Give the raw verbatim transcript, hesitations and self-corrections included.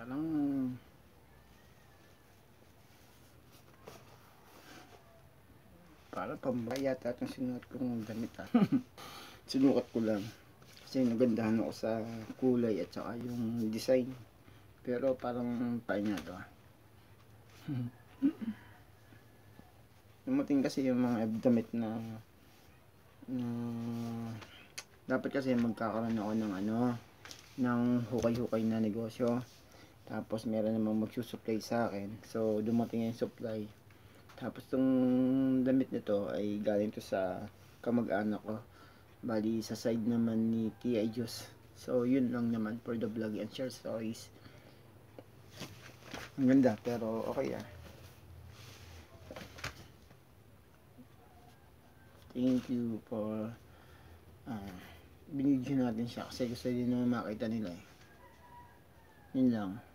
Parang para pambaya yata itong sinuot kong damit ha. Sinukat ko lang kasi nagandahan ako sa kulay at saka yung design, pero parang pain nga to ha. Dumating kasi yung mga damit na, na dapat kasi magkakaroon ako ng ano, ng hukay-hukay na negosyo, tapos meron namang magsusupply sa akin, so dumating yung supply. Tapos tong damit nito ay galing to sa kamag-anak ko, bali sa side naman ni Tia Diyos. So yun lang naman for the vlog and share stories. Ang ganda pero okay ah. Thank you for uh, binidyo natin siya kasi gusto din naman makita nila eh. Yun lang.